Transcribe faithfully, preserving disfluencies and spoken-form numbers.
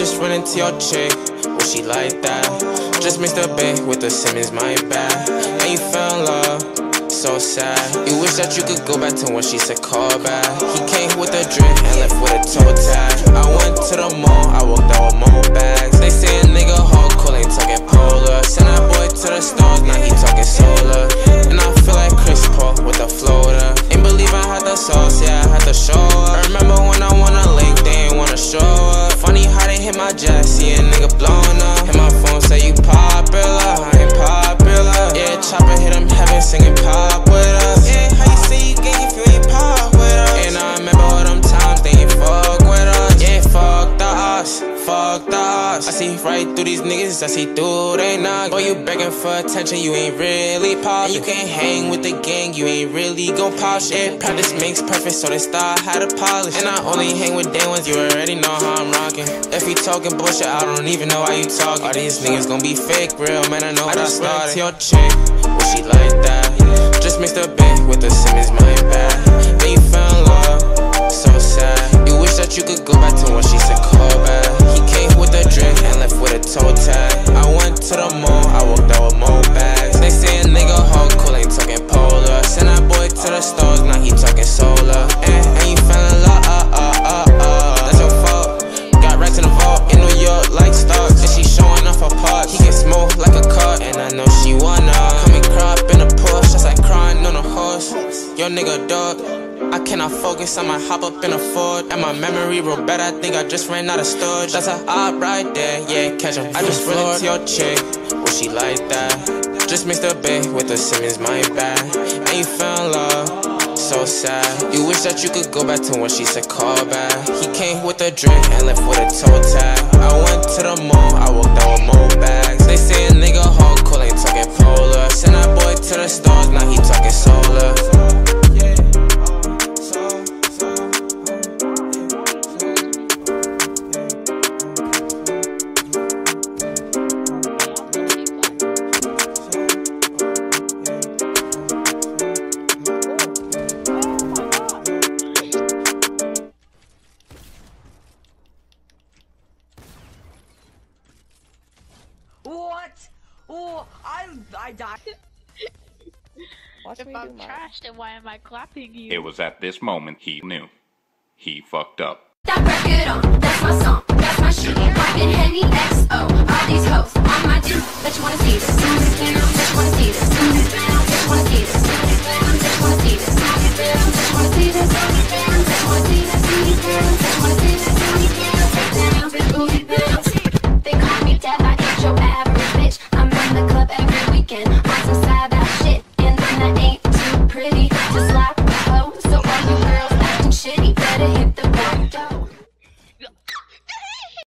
just run into your chick. Well, she like that. Just mixed a bit with the Simmons, my bad. And you fell in love, so sad. You wish that you could go back to when she said call back. He came with a drink and left with a toe tag. I went to the mall, I walked out with more bags. They say a nigga hardcore ain't talking polar. Send that boy to the stars, now he talking solar. And I feel like Chris Paul with a floater. Ain't believe I had the sauce, yeah, I had to show up. I remember when I wanna link, they ain't wanna show up. Funny how they hit my jet, see a nigga blowing up. Hit my phone, say you popular, I ain't popular. Yeah, chopper hit him heaven, singing pop with us. Yeah, how you say you gang if you ain't pop with us? And I remember all them times they ain't fuck with us. Yeah, fuck the us, fuck the us. I see right through these niggas, I see through they knock. Boy, you begging for attention, you ain't really pop. You can't hang with the gang, you ain't really gon' pop shit. Yeah, practice makes perfect, so they start how to polish. And I only hang with day ones, you already know how I'm rocking. If he talking bullshit, I don't even know how you talking. All these niggas gon' be fake, real man, I know what I started. Your chick, well she like that. Just mixed a bit with the Simmons, my bad. Then you fell in love, so sad. You wish that you could go back to when she said call back. He came with a drink and left with a toe tag. I went to the mall, I walked out with more bags. They say a nigga hardcore ain't talking polar. Send that boy to the stars, now he talking solar. And, and you fell in love, uh, uh, uh, uh. That's your fault. Got racks in the vault in New York like stars. And she showing off her parts. He get smooth like a car, and I know she wanna come and crop in a Porsche, just like crying on a horse. Yo nigga dog, I cannot focus, I might hop up in a Ford. And my memory real bad, I think I just ran out of storage. That's a op right there, yeah, catch him. I just run into your chick, well she like that. Just mixed a bit with the Simmons, my bad. And you fell in love, so sad. You wish that you could go back to when she said call back. He came with a drink and left with a toe tag. I went to the mall, I walked out with more bags. They say a nigga hardcore ain't talking polar. Send that boy to the stars, now he talking solar. What? Oh, I I died. Watch If me I'm do mine. trash, then why am I clapping you? It was at this moment he knew. He fucked up. That record on, that's my song, that's my shit. Poppin' Henny X O, all these hoes on my dick. Bet you wanna see this, bet you wanna see this, bet you wanna see this, bet you wanna see this, bet you wanna see this, bet you wanna see this, bet you wanna see this. They call me death, I ain't your average bitch. I'm in the club every weekend on some sad ass shit, and then I ain't too pretty to slap.